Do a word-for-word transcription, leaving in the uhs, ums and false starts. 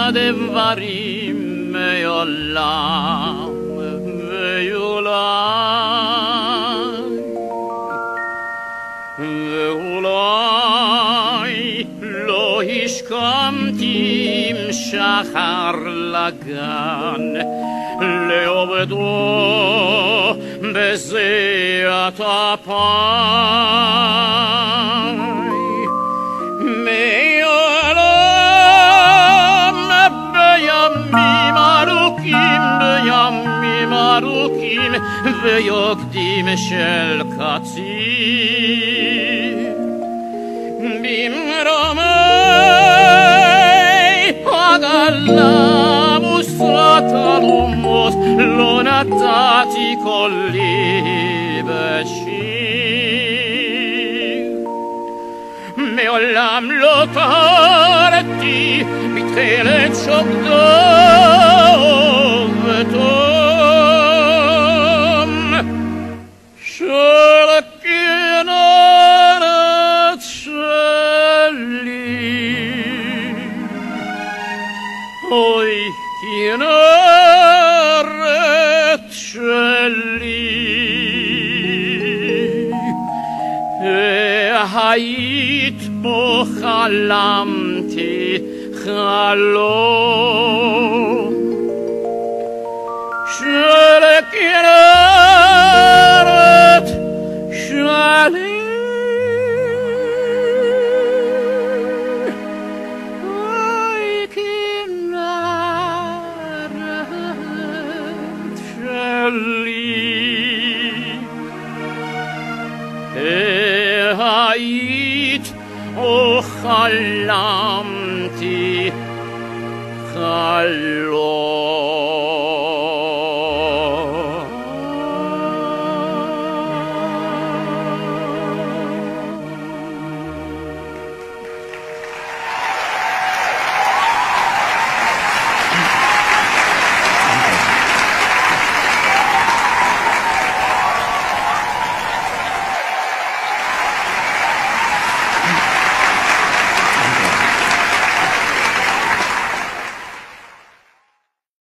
דברים מעולם ואולי ואולי לא השכמתי עם שחר לגן לעובדו בזיעת אפי מעולם בימים ארוכים בימים ארוכים ויוקדים של קציר במרומי הגלה מוסרת אלומות לא נתתי קולי בשיר מעולם לא טהרתי בתכלת שוקדו ותום של כנרת שלי אוי כנרת שלי היית בו חלמתי חלום של כנרת שלי אוי כנרת שלי היית או חלמתי